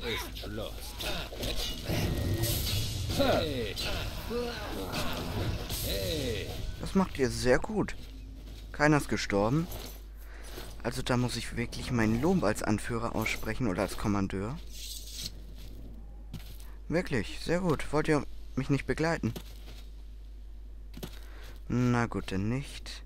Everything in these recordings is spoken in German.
ist Schluss. Hey. Hey. Das macht ihr sehr gut. Keiner ist gestorben. Also da muss ich wirklich meinen Lob als Anführer aussprechen oder als Kommandeur. Wirklich, sehr gut. Wollt ihr mich nicht begleiten? Na gut, denn nicht.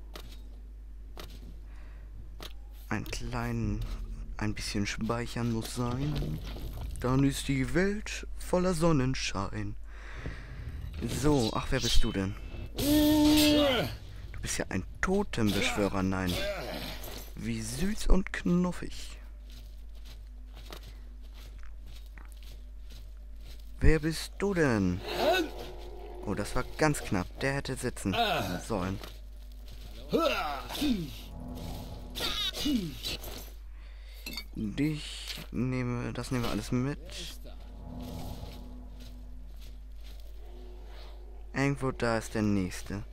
Ein bisschen speichern muss sein. Dann ist die Welt voller Sonnenschein. So, ach, wer bist du denn? Du bist ja ein Totembeschwörer, nein. Wie süß und knuffig. Wer bist du denn? Oh, das war ganz knapp. Der hätte sitzen sollen. Das nehmen wir alles mit. Irgendwo da ist der nächste.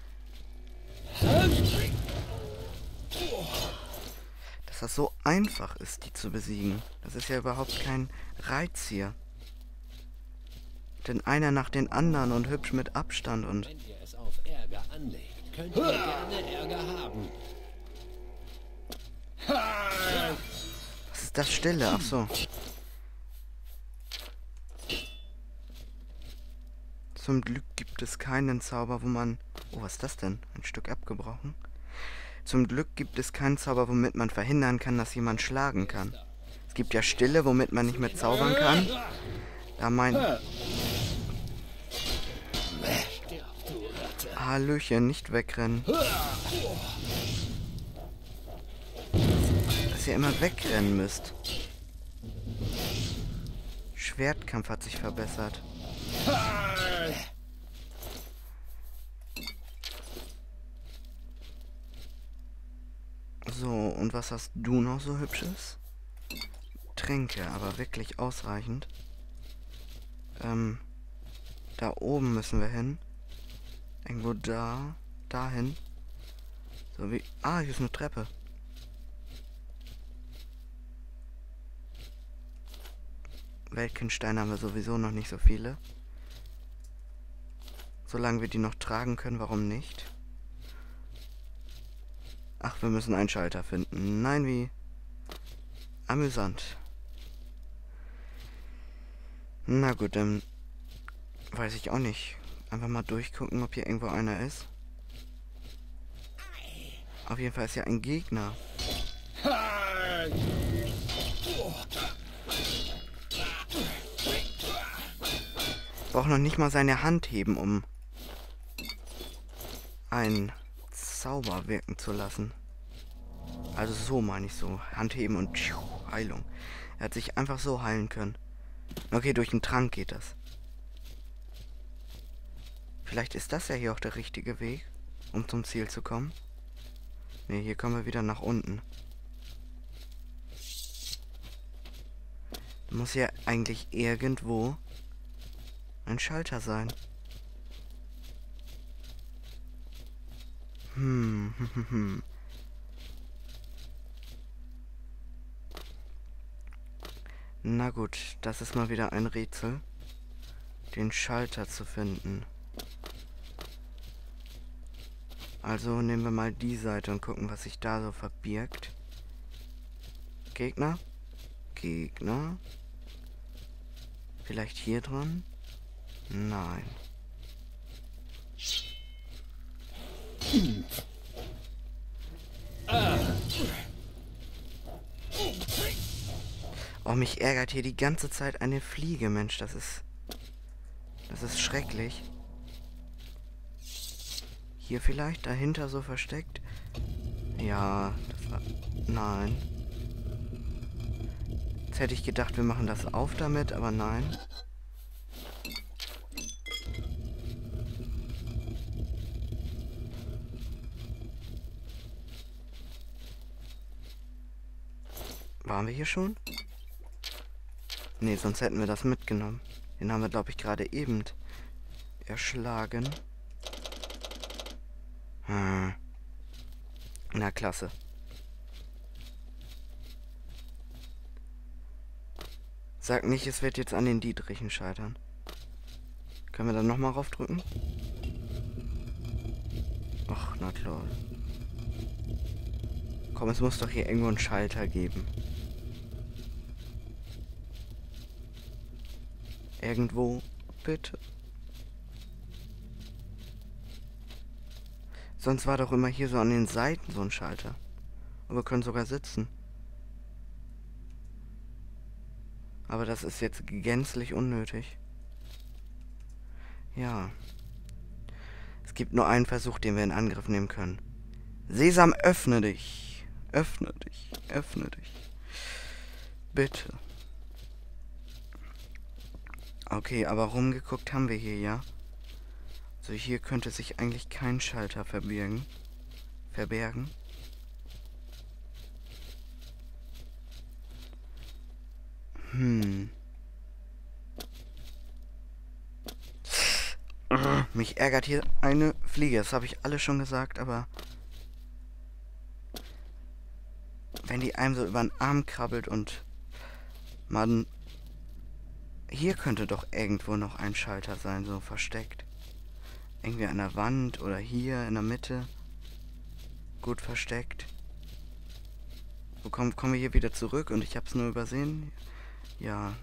Dass das so einfach ist, die zu besiegen. Das ist ja überhaupt kein Reiz hier. Denn einer nach den anderen und hübsch mit Abstand und... Wenn ihr es auf Ärger anlegt, könnt ihr gerne Ärger haben. Was ist das Stille? Ach so. Zum Glück gibt es keinen Zauber, wo man... Oh, was ist das denn? Ein Stück abgebrochen. Zum Glück gibt es keinen Zauber, womit man verhindern kann, dass jemand schlagen kann. Es gibt ja Stille, womit man nicht mehr zaubern kann. Da mein... Hallöchen, nicht wegrennen. Dass ihr immer wegrennen müsst. Schwertkampf hat sich verbessert. So, und was hast du noch so Hübsches? Tränke, aber wirklich ausreichend. Da oben müssen wir hin. Irgendwo da. Dahin. So wie... Ah, hier ist eine Treppe. Weltkinsteine haben wir sowieso noch nicht so viele. Solange wir die noch tragen können, warum nicht? Ach, wir müssen einen Schalter finden. Nein, wie? Amüsant. Na gut, dann weiß ich auch nicht. Einfach mal durchgucken, ob hier irgendwo einer ist. Auf jeden Fall ist ja ein Gegner. Braucht noch nicht mal seine Hand heben, um einen Zauber wirken zu lassen. Also so meine ich so. Hand heben und Heilung. Er hat sich einfach so heilen können. Okay, durch den Trank geht das. Vielleicht ist das ja hier auch der richtige Weg, um zum Ziel zu kommen. Ne, hier kommen wir wieder nach unten. Muss ja eigentlich irgendwo ein Schalter sein. Na gut, das ist mal wieder ein Rätsel, den Schalter zu finden. Also nehmen wir mal die Seite und gucken, was sich da so verbirgt. Gegner? Gegner? Vielleicht hier dran? Nein. Oh, mich ärgert hier die ganze Zeit eine Fliege, Mensch, das ist schrecklich. Hier vielleicht, dahinter so versteckt? Ja, das war... Nein. Jetzt hätte ich gedacht, wir machen das auf damit, aber nein. Waren wir hier schon? Nee, sonst hätten wir das mitgenommen. Den haben wir, glaube ich, gerade eben erschlagen. Na, klasse. Sag nicht, es wird jetzt an den Dietrichen scheitern. Können wir dann nochmal raufdrücken? Ach, na klar. Komm, es muss doch hier irgendwo einen Schalter geben. Irgendwo, bitte. Sonst war doch immer hier so an den Seiten so ein Schalter. Und wir können sogar sitzen. Aber das ist jetzt gänzlich unnötig. Ja. Es gibt nur einen Versuch, den wir in Angriff nehmen können. Sesam, öffne dich. Öffne dich. Öffne dich. Bitte. Okay, aber rumgeguckt haben wir hier, ja? Also hier könnte sich eigentlich kein Schalter verbergen. Mich ärgert hier eine Fliege. Das habe ich alles schon gesagt, aber... wenn die einem so über den Arm krabbelt und... man... hier könnte doch irgendwo noch ein Schalter sein, so versteckt. Irgendwie an der Wand oder hier in der Mitte. Gut versteckt. So, kommen wir hier wieder zurück und ich habe es nur übersehen? Ja.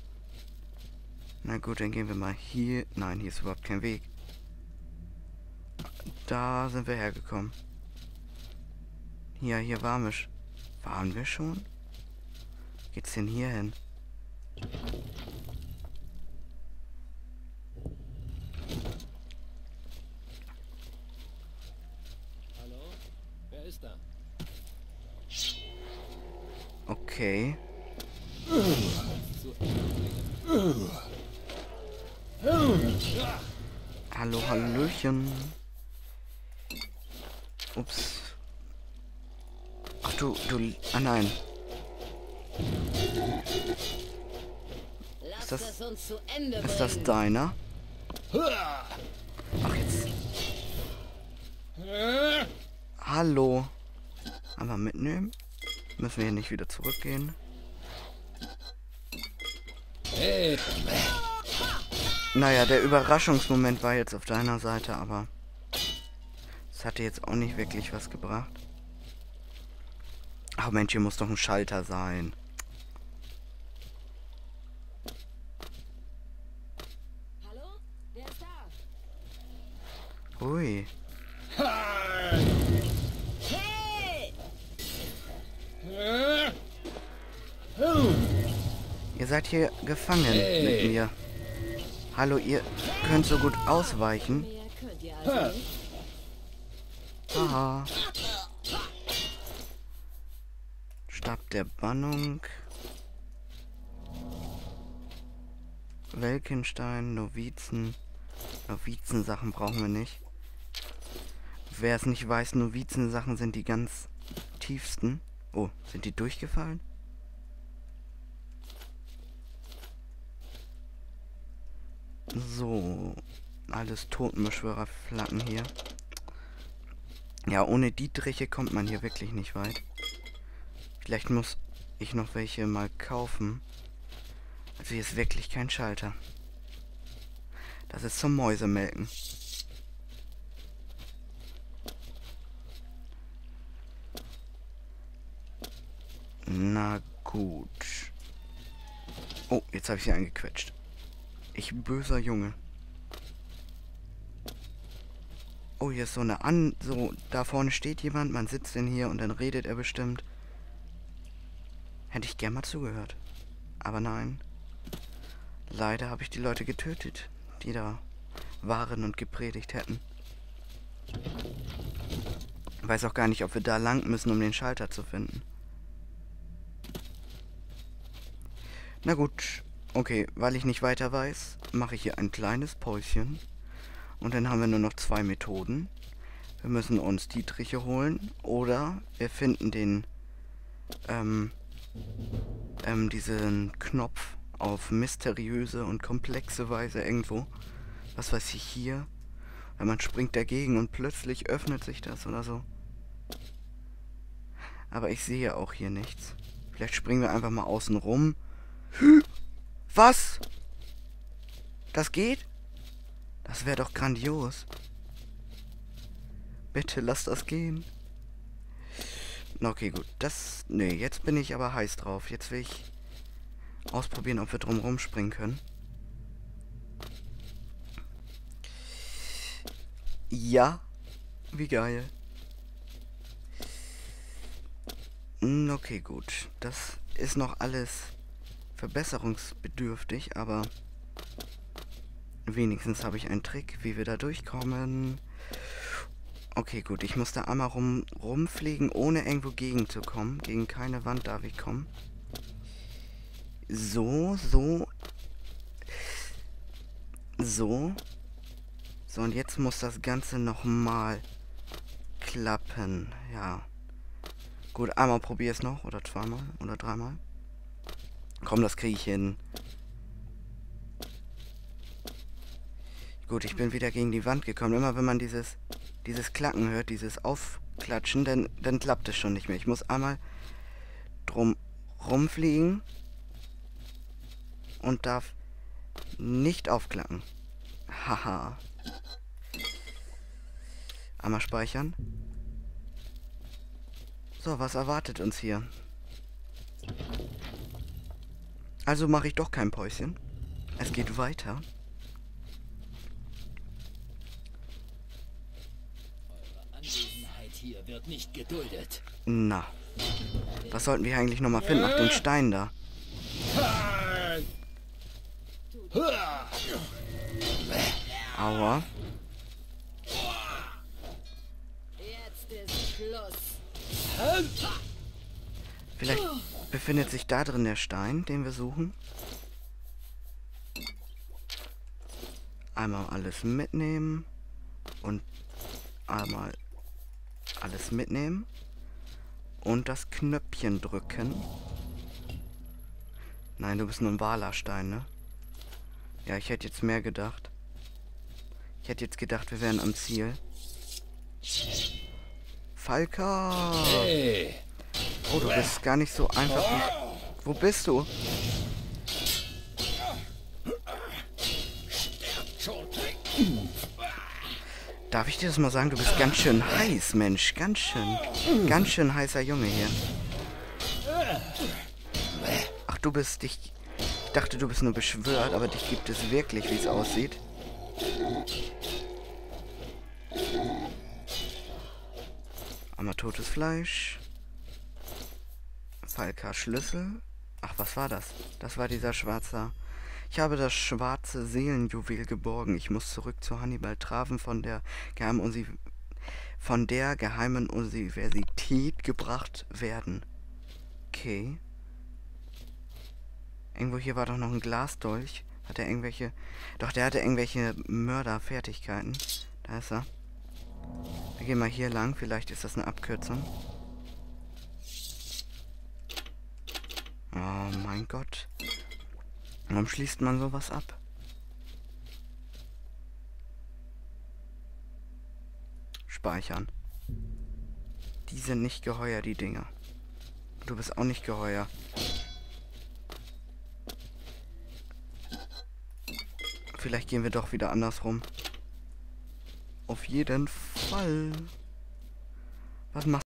Na gut, dann gehen wir mal hier. Nein, hier ist überhaupt kein Weg. Da sind wir hergekommen. Hier waren wir. Waren wir schon? Geht's denn hier hin? Hallo? Wer ist da? Okay. Hallo, Hallöchen. Ups. Ach du, ah nein. Lasst es uns zu Ende bringen. Ist das deiner? Ach jetzt. Hallo. Einmal mitnehmen. Müssen wir hier nicht wieder zurückgehen. Hey. Naja, der Überraschungsmoment war jetzt auf deiner Seite, aber das hatte jetzt auch nicht wirklich was gebracht. Ach Mensch, hier muss doch ein Schalter sein. Hallo? Wer ist da? Ui. Hey! Ihr seid hier gefangen mit mir. Hallo, ihr könnt so gut ausweichen. Mehr könnt ihr also nicht. Haha. Stab der Bannung. Welkenstein, Novizen. Novizensachen brauchen wir nicht. Wer es nicht weiß, Novizensachen sind die ganz tiefsten. Oh, sind die durchgefallen? So, alles Totenbeschwörerflaggen hier. Ja, ohne Dietriche kommt man hier wirklich nicht weit. Vielleicht muss ich noch welche mal kaufen. Also hier ist wirklich kein Schalter. Das ist zum Mäusemelken. Na gut. Oh, jetzt habe ich sie eingequetscht. Ich böser Junge. Oh, hier ist so eine so, da vorne steht jemand, man sitzt denn hier und dann redet er bestimmt. Hätte ich gern mal zugehört. Aber nein. Leider habe ich die Leute getötet, die da waren und gepredigt hätten. Ich weiß auch gar nicht, ob wir da lang müssen, um den Schalter zu finden. Na gut. Okay, weil ich nicht weiter weiß, mache ich hier ein kleines Päuschen. Und dann haben wir nur noch 2 Methoden. Wir müssen uns Dietriche holen oder wir finden den diesen Knopf auf mysteriöse und komplexe Weise irgendwo. Was weiß ich hier? Wenn man springt dagegen und plötzlich öffnet sich das oder so. Aber ich sehe auch hier nichts. Vielleicht springen wir einfach mal außen rum. Was? Das geht? Das wäre doch grandios. Bitte lass das gehen. Okay, gut. Das... Nee, jetzt bin ich aber heiß drauf. Jetzt will ich ausprobieren, ob wir drumherum springen können. Ja. Wie geil. Okay, gut. Das ist noch alles verbesserungsbedürftig, aber wenigstens habe ich einen Trick, wie wir da durchkommen. Okay, gut. Ich muss da einmal rumfliegen, ohne irgendwo gegenzukommen. Gegen keine Wand darf ich kommen. So. So, und jetzt muss das Ganze nochmal klappen. Ja. Gut, einmal probier es noch. Oder zweimal. Oder dreimal. Komm, das kriege ich hin. Gut, ich bin wieder gegen die Wand gekommen. Immer wenn man dieses Klacken hört, dieses Aufklatschen, dann klappt es schon nicht mehr. Ich muss einmal drum rumfliegen und darf nicht aufklacken. Haha. Einmal speichern. So, was erwartet uns hier? Also mache ich doch kein Päuschen. Es geht weiter. Eure Anwesenheit hier wird nicht geduldet. Na. Was sollten wir eigentlich nochmal finden? Ach, den Stein da. Aua. Jetzt ist Schluss. Vielleicht befindet sich da drin der Stein, den wir suchen. Einmal alles mitnehmen. Und einmal alles mitnehmen. Und das Knöpfchen drücken. Nein, du bist nur ein Walastein, ne? Ja, ich hätte jetzt mehr gedacht. Ich hätte jetzt gedacht, wir wären am Ziel. Falka! Hey! Oh, du bist gar nicht so einfach wie... Wo bist du? Darf ich dir das mal sagen? Du bist ganz schön heiß, Mensch. Ganz schön heißer Junge hier. Ach, du bist dich... Ich dachte, du bist nur beschwört, aber dich gibt es wirklich, wie es aussieht. Einmal totes Fleisch. Falka Schlüssel. Ach, was war das? Das war dieser schwarze... Ich habe das schwarze Seelenjuwel geborgen. Ich muss zurück zu Hannibal Traven von der geheimen Universität gebracht werden. Okay. Irgendwo hier war doch noch ein Glasdolch. Hat er irgendwelche... Doch, der hatte irgendwelche Mörderfertigkeiten. Da ist er. Wir gehen mal hier lang. Vielleicht ist das eine Abkürzung. Oh mein Gott. Warum schließt man sowas ab? Speichern. Die sind nicht geheuer, die Dinger. Du bist auch nicht geheuer. Vielleicht gehen wir doch wieder andersrum. Auf jeden Fall. Was machst du?